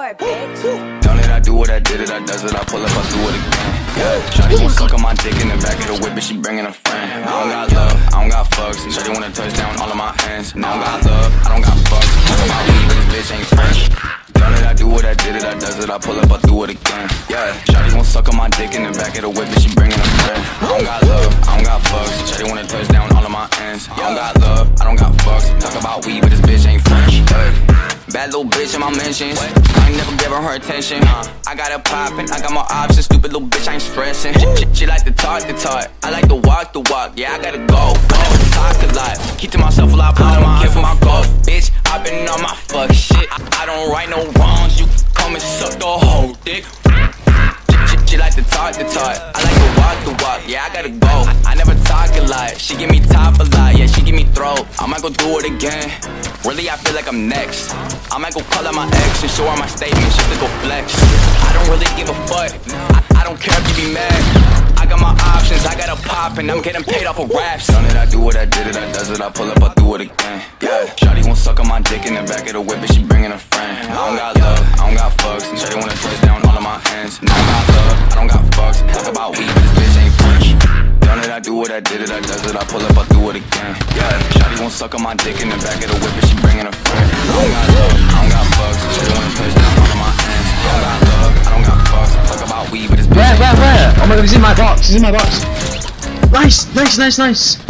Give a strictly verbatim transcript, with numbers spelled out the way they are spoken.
boy, bitch. Don't let I do what I did it, I does it, I pull up, I do it again. Yeah, shawty gon' suck on my dick in the back of the whip, but she bringing a friend. I don't got love, I don't got fucks. Shawty wanna touch down all of my hands. I don't got love, I don't got fucks. Talk about me, but this bitch ain't fresh. Don't let I do what I did it, I does it, I pull up, I do it again. Yeah, shawty gon' suck on my dick in the back of the whip, but she bringing a friend. I don't got love, I don't got fucks. Shawty wanna touch down all of my hands. I don't got love, I don't got fucks. Talk about weed, but this bitch ain't fresh. Hey. Bad little bitch in my mentions. I ain't never giving her attention. I got it poppin', I got more options. Stupid little bitch, I ain't stressing. She, she like to talk the talk, I like to walk the walk. Yeah, I gotta go. I never talk a lot. Keep to myself a lot, I don't care for my goals. Bitch, I been on my fuck shit. I, I don't right no wrongs. You come and suck the whole dick. She, she like to talk the talk, I like to walk the walk. Yeah, I gotta go. I never talk a lot. She give me top a lot. Yeah, she give me throat. I might go do it again. Really, I feel like I'm next. I might go call out my ex and show her my statements just to go flex. I don't really give a fuck. I, I don't care if you be mad. I got my options, I got a pop, and I'm getting paid off of raps. Don't let I do what I did it, I does it, I pull up, I do it again. Yeah, shawty gon' suck on my dick in the back of the whip, but she bringing a friend. I don't got love, I don't got fucks. Shawty wanna touch down all of my hands. I don't got love, I don't got fucks. Talk about weed, but this bitch ain't fresh. Don't let I do what I did it, I does it, I pull up, I do it again. Yeah, shawty gon' suck on my dick in the back of the whip, but she bringing a friend. I don't got love, I don't got fucks. Shawty wanna touch down all of my hands. I don't got love, I don't got fucks. Talk about weed, but this bitch Where, ain't where, fresh. where? Oh my god, he's in my box, he's in my box. Nice, nice, nice, nice.